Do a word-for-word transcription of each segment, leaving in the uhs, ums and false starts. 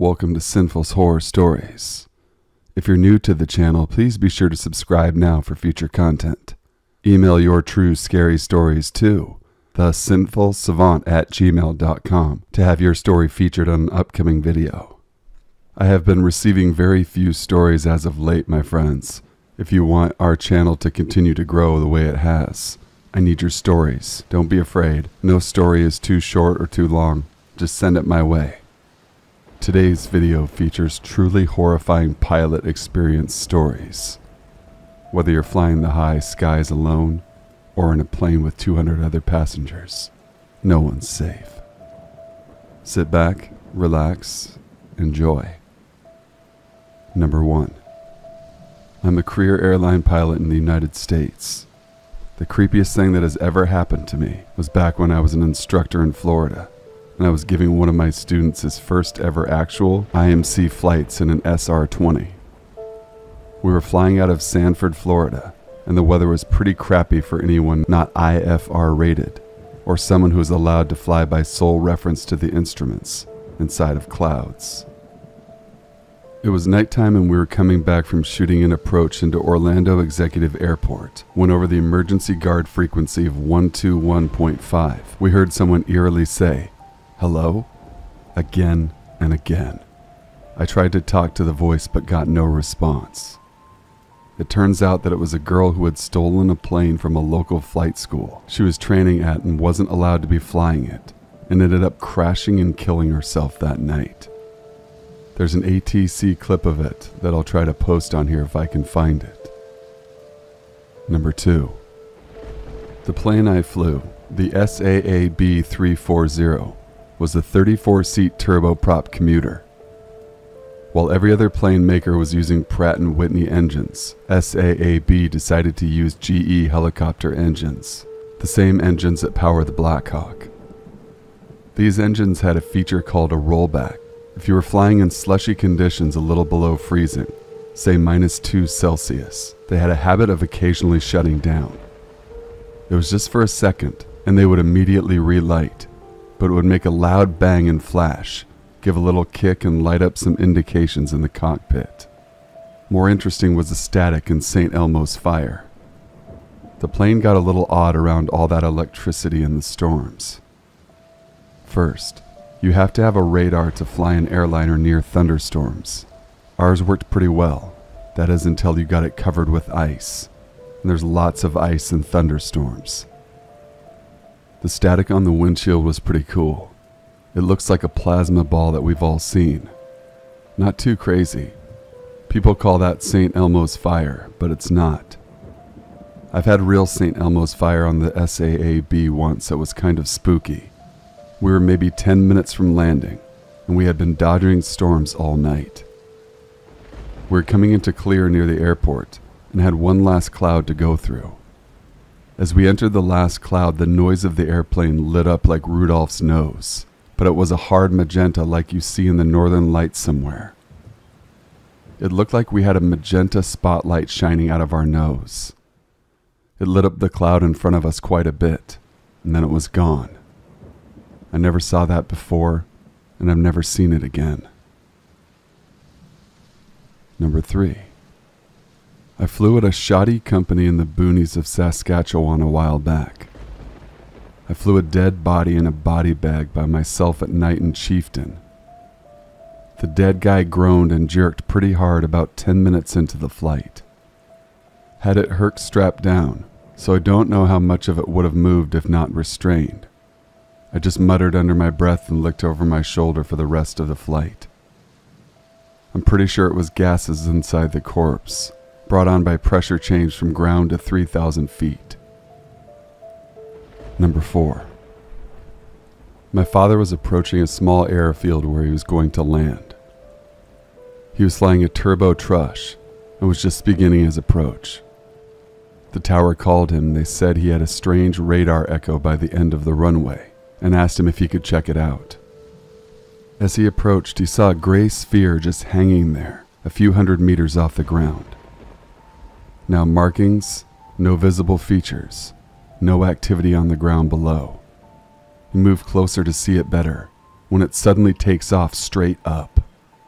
Welcome to Sinful's Horror Stories. If you're new to the channel, please be sure to subscribe now for future content. Email your true scary stories to the sinful savant at gmail dot com to have your story featured on an upcoming video. I have been receiving very few stories as of late, my friends. If you want our channel to continue to grow the way it has, I need your stories. Don't be afraid. No story is too short or too long. Just send it my way. Today's video features truly horrifying pilot experience stories. Whether you're flying the high skies alone or in a plane with two hundred other passengers, no one's safe. Sit back, relax, enjoy. Number one. I'm a career airline pilot in the United States. The creepiest thing that has ever happened to me was back when I was an instructor in Florida, and I was giving one of my students his first ever actual I M C flights in an S R twenty. We were flying out of Sanford, Florida, and the weather was pretty crappy for anyone not I F R rated, or someone who is allowed to fly by sole reference to the instruments inside of clouds. It was nighttime and we were coming back from shooting an approach into Orlando Executive Airport when over the emergency guard frequency of one two one point five, we heard someone eerily say, "Hello?" again and again. I tried to talk to the voice but got no response. It turns out that it was a girl who had stolen a plane from a local flight school she was training at and wasn't allowed to be flying it, and ended up crashing and killing herself that night. There's an A T C clip of it that I'll try to post on here if I can find it. Number two. The plane I flew, the S A A B three forty, was a thirty-four seat turboprop commuter. While every other plane maker was using Pratt and Whitney engines, S A A B decided to use G E helicopter engines, the same engines that power the Black Hawk. These engines had a feature called a rollback. If you were flying in slushy conditions a little below freezing, say minus two Celsius, they had a habit of occasionally shutting down. It was just for a second, and they would immediately relight, but it would make a loud bang and flash, give a little kick and light up some indications in the cockpit. More interesting was the static in Saint Elmo's fire. The plane got a little odd around all that electricity in the storms. First, you have to have a radar to fly an airliner near thunderstorms. Ours worked pretty well, that is until you got it covered with ice, and there's lots of ice in thunderstorms. The static on the windshield was pretty cool. It looks like a plasma ball that we've all seen. Not too crazy. People call that Saint Elmo's fire, but it's not. I've had real Saint Elmo's fire on the S A A B once that was kind of spooky. We were maybe ten minutes from landing, and we had been dodging storms all night. We were coming into clear near the airport, and had one last cloud to go through. As we entered the last cloud, the noise of the airplane lit up like Rudolph's nose, but it was a hard magenta like you see in the northern lights somewhere. It looked like we had a magenta spotlight shining out of our nose. It lit up the cloud in front of us quite a bit, and then it was gone. I never saw that before, and I've never seen it again. Number three. I flew at a shoddy company in the boonies of Saskatchewan a while back. I flew a dead body in a body bag by myself at night in Chieftain. The dead guy groaned and jerked pretty hard about ten minutes into the flight. Had it Herc strapped down, so I don't know how much of it would have moved if not restrained. I just muttered under my breath and looked over my shoulder for the rest of the flight. I'm pretty sure it was gases inside the corpse, brought on by pressure change from ground to three thousand feet. Number four. My father was approaching a small airfield where he was going to land. He was flying a turbo trush and was just beginning his approach. The tower called him and they said he had a strange radar echo by the end of the runway, and asked him if he could check it out. As he approached, he saw a gray sphere just hanging there, a few hundred meters off the ground. Now markings, no visible features, no activity on the ground below. He moved closer to see it better, when it suddenly takes off straight up,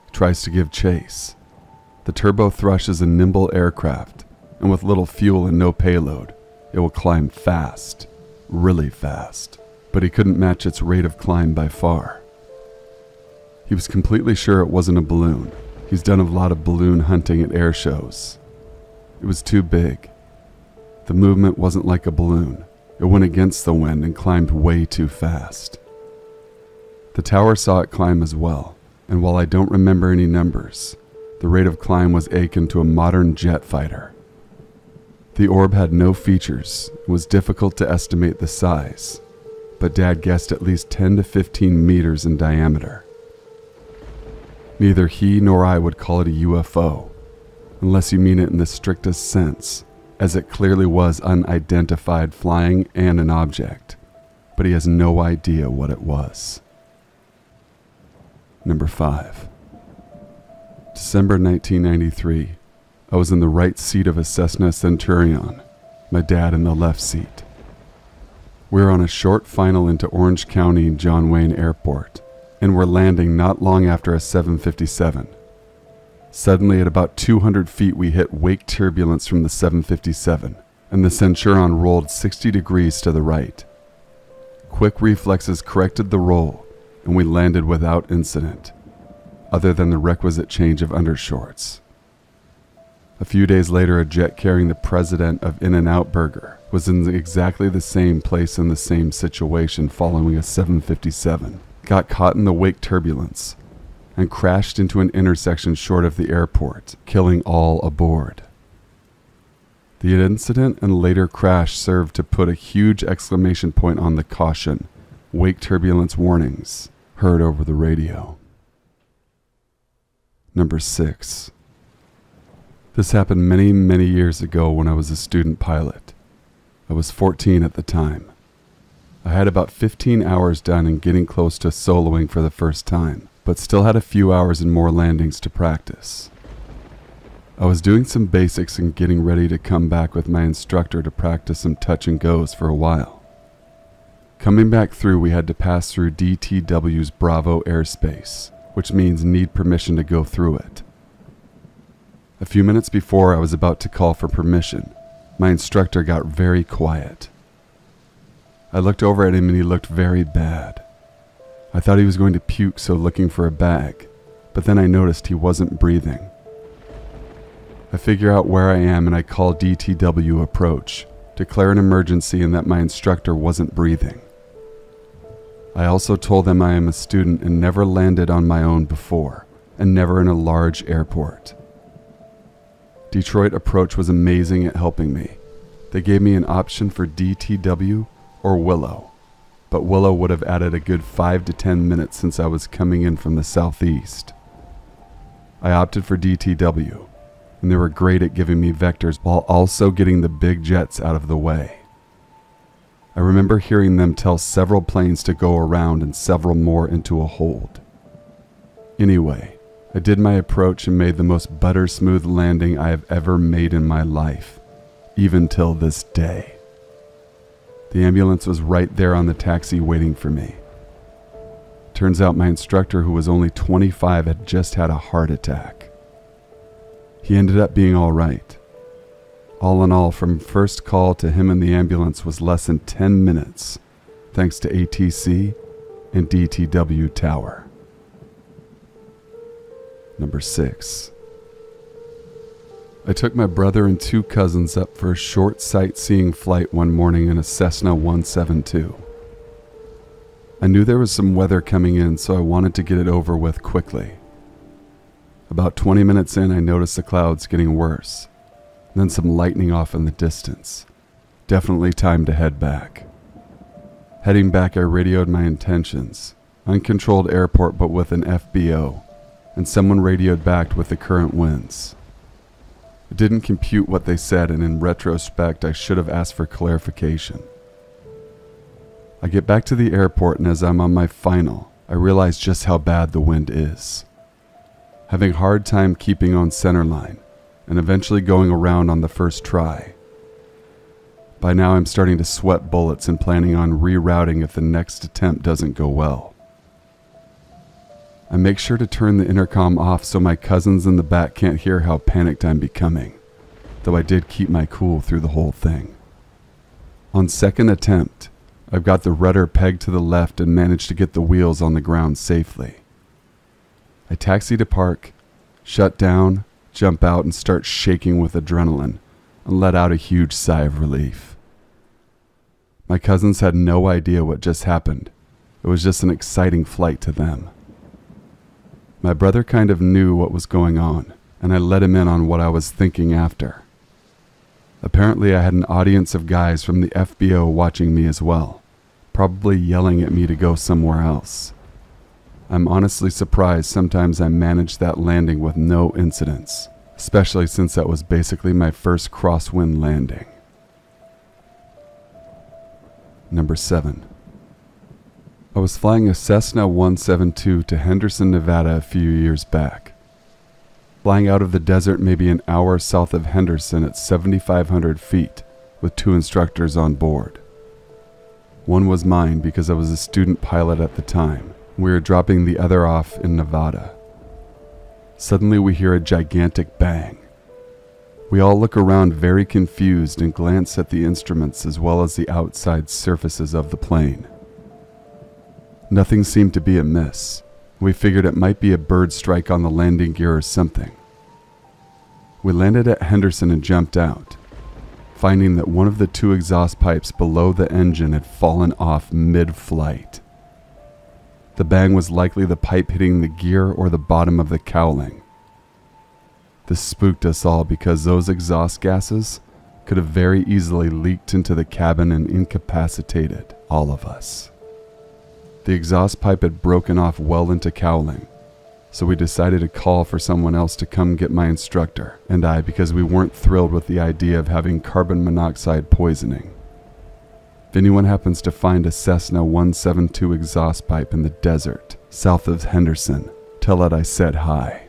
tries to give chase. The turbo thrush is a nimble aircraft, and with little fuel and no payload, it will climb fast, really fast, but he couldn't match its rate of climb by far. He was completely sure it wasn't a balloon. He's done a lot of balloon hunting at air shows. It was too big. The movement wasn't like a balloon. It went against the wind and climbed way too fast. The tower saw it climb as well, and while I don't remember any numbers, the rate of climb was akin to a modern jet fighter. The orb had no features and was difficult to estimate the size, but Dad guessed at least ten to fifteen meters in diameter. Neither he nor I would call it a U F O, unless you mean it in the strictest sense, as it clearly was unidentified flying and an object, but he has no idea what it was. Number five. December nineteen ninety-three. I was in the right seat of a Cessna Centurion, my dad in the left seat. We were on a short final into Orange County John Wayne Airport, and were landing not long after a seven fifty-seven. Suddenly, at about two hundred feet, we hit wake turbulence from the seven fifty-seven, and the Centurion rolled sixty degrees to the right. Quick reflexes corrected the roll, and we landed without incident, other than the requisite change of undershorts. A few days later, a jet carrying the president of In-N-Out Burger was in exactly the same place in the same situation following a seven fifty-seven. Got caught in the wake turbulence and crashed into an intersection short of the airport, killing all aboard. The incident and later crash served to put a huge exclamation point on the caution, wake turbulence warnings, heard over the radio. Number six. This happened many, many years ago when I was a student pilot. I was fourteen at the time. I had about fifteen hours done and getting close to soloing for the first time, but still had a few hours and more landings to practice. I was doing some basics and getting ready to come back with my instructor to practice some touch and goes for a while. Coming back through, we had to pass through D T W's Bravo airspace, which means need permission to go through it. A few minutes before I was about to call for permission, my instructor got very quiet. I looked over at him and he looked very bad. I thought he was going to puke, so looking for a bag, but then I noticed he wasn't breathing. I figure out where I am and I call D T W approach, declare an emergency and that my instructor wasn't breathing. I also told them I am a student and never landed on my own before, and never in a large airport. Detroit approach was amazing at helping me. They gave me an option for D T W or Willow, but Willow would have added a good five to ten minutes since I was coming in from the southeast. I opted for D T W, and they were great at giving me vectors while also getting the big jets out of the way. I remember hearing them tell several planes to go around and several more into a hold. Anyway, I did my approach and made the most butter smooth landing I have ever made in my life, even till this day. The ambulance was right there on the taxi waiting for me. Turns out my instructor, who was only twenty-five, had just had a heart attack. He ended up being all right. All in all, from first call to him in the ambulance was less than ten minutes, thanks to A T C and D T W Tower. Number six. I took my brother and two cousins up for a short sightseeing flight one morning in a Cessna one seventy-two. I knew there was some weather coming in, so I wanted to get it over with quickly. About twenty minutes in, I noticed the clouds getting worse, then some lightning off in the distance. Definitely time to head back. Heading back, I radioed my intentions. Uncontrolled airport but with an F B O, and someone radioed back with the current winds. It didn't compute what they said, and in retrospect, I should have asked for clarification. I get back to the airport, and as I'm on my final, I realize just how bad the wind is. Having a hard time keeping on centerline, and eventually going around on the first try. By now I'm starting to sweat bullets and planning on rerouting if the next attempt doesn't go well. I make sure to turn the intercom off so my cousins in the back can't hear how panicked I'm becoming, though I did keep my cool through the whole thing. On second attempt, I've got the rudder pegged to the left and managed to get the wheels on the ground safely. I taxi to park, shut down, jump out and start shaking with adrenaline and let out a huge sigh of relief. My cousins had no idea what just happened. It was just an exciting flight to them. My brother kind of knew what was going on, and I let him in on what I was thinking after. Apparently I had an audience of guys from the F B O watching me as well, probably yelling at me to go somewhere else. I'm honestly surprised sometimes I managed that landing with no incidents, especially since that was basically my first crosswind landing. Number seven. I was flying a Cessna one seventy-two to Henderson, Nevada a few years back. Flying out of the desert maybe an hour south of Henderson at seventy-five hundred feet with two instructors on board. One was mine because I was a student pilot at the time. We were dropping the other off in Nevada. Suddenly we hear a gigantic bang. We all look around very confused and glance at the instruments as well as the outside surfaces of the plane. Nothing seemed to be amiss. We figured it might be a bird strike on the landing gear or something. We landed at Henderson and jumped out, finding that one of the two exhaust pipes below the engine had fallen off mid-flight. The bang was likely the pipe hitting the gear or the bottom of the cowling. This spooked us all because those exhaust gases could have very easily leaked into the cabin and incapacitated all of us. The exhaust pipe had broken off well into cowling, so we decided to call for someone else to come get my instructor and I because we weren't thrilled with the idea of having carbon monoxide poisoning. If anyone happens to find a Cessna one seventy-two exhaust pipe in the desert south of Henderson, tell it I said hi.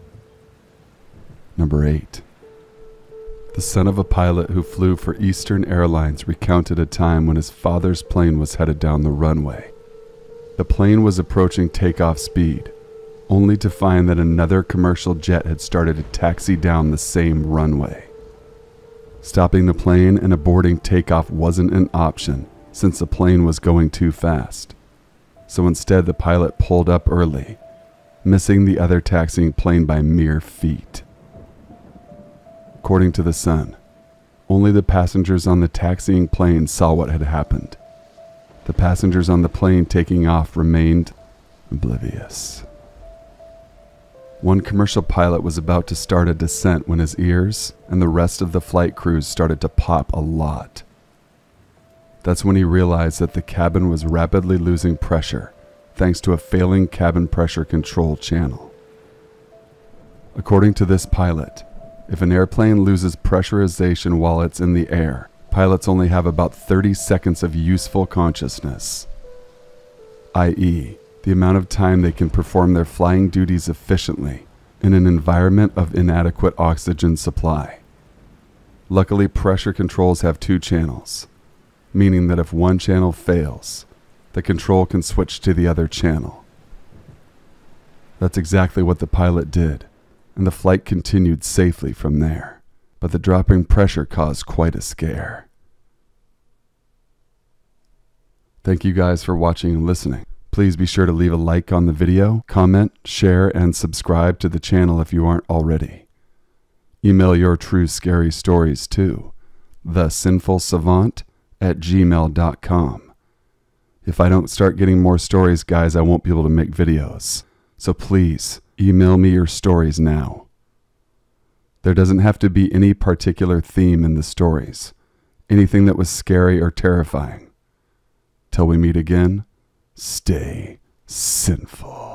Number eight. The son of a pilot who flew for Eastern Airlines recounted a time when his father's plane was headed down the runway. The plane was approaching takeoff speed, only to find that another commercial jet had started to taxi down the same runway. Stopping the plane and aborting takeoff wasn't an option since the plane was going too fast. So instead the pilot pulled up early, missing the other taxiing plane by mere feet. According to the Sun, only the passengers on the taxiing plane saw what had happened. The passengers on the plane taking off remained oblivious. One commercial pilot was about to start a descent when his ears and the rest of the flight crews started to pop a lot. That's when he realized that the cabin was rapidly losing pressure thanks to a failing cabin pressure control channel. According to this pilot, if an airplane loses pressurization while it's in the air, pilots only have about thirty seconds of useful consciousness, that is, the amount of time they can perform their flying duties efficiently in an environment of inadequate oxygen supply. Luckily, pressure controls have two channels, meaning that if one channel fails, the control can switch to the other channel. That's exactly what the pilot did, and the flight continued safely from there. But the dropping pressure caused quite a scare. Thank you guys for watching and listening. Please be sure to leave a like on the video, comment, share, and subscribe to the channel if you aren't already. Email your true scary stories to the sinful savant at gmail dot com. If I don't start getting more stories, guys, I won't be able to make videos. So please, email me your stories now. There doesn't have to be any particular theme in the stories, anything that was scary or terrifying. Till we meet again, stay sinful.